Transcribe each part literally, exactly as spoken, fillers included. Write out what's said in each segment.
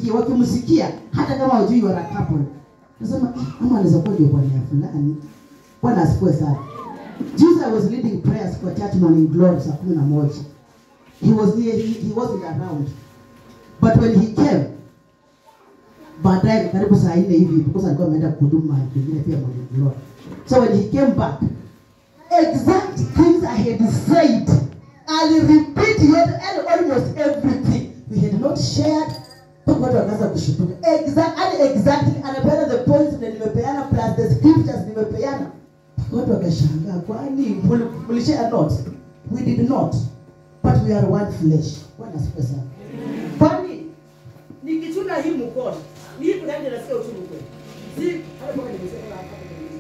wakimsikia hata kama hujui you are a couple. Nasema ama anaweza kuwa ndio bwana fulani. Bwana asifiwe sana. Jesus was leading prayers for church morning glory saa kumi na moja. He was there, he, he wasn't around. But when he came, baadaye karibu saa nne hivi because alikuwa ameenda kuhuduma pengine pia morning glory. So when he came back, exact things I had said, I'll repeat yet almost everything we had not shared. Watu wakaanza kushutuka. Exact, and exactly, anapeana the points that nimepeana plus the scriptures nimepeana. Watu wakashangaa, kwani mlishare not? We did not. But we are one flesh. Bwana asifiwe sana. Kwani nikichuna hii mkono, ni hivi ndio nasikia uchungu kweli. Si hata kama nimesema hapa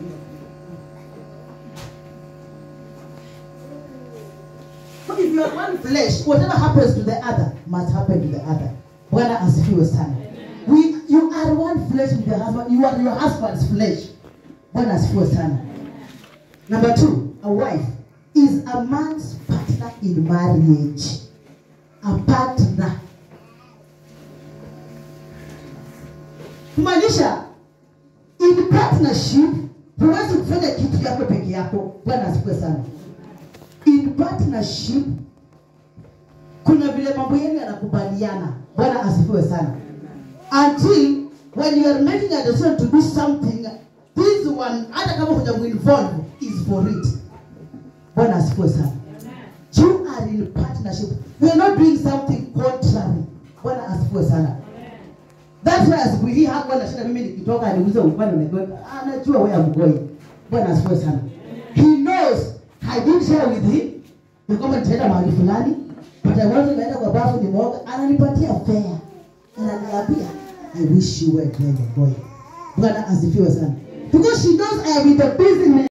so if you are one flesh, whatever happens to the other must happen to the other. Bwana asifiwe sana. We, you are one flesh with your husband. You are your husband's flesh. Bwana asifiwe sana. Number two, a wife is a man's partner in marriage. A partner. Kumaanisha, in partnership, huwezi kufanya kitu yako peke yako. Bwana asifiwe sana. In partnership, kuna vile mambo yenu yanakubaliana. Bwana asifiwe sana. Until when you are making a decision to do something, this one, hata kama hujamuinvolve, is for it. Bwana asifiwe sana. You are in partnership. You are not doing something contrary. Bwana asifiwe sana. That's why as we hear hapo na shida mimi nikitoka niulize upande unakwenda, anajua wewe amgoi. Bwana asifiwe sana. He knows I didn't share with him. Ni kama nitaenda mahali fulani, but I want to go kwa bafu ni mwoga, ananipatia fair. Ananiambia, I wish you were there boy. Bwana asifiwe sana. Because she knows I am in the business.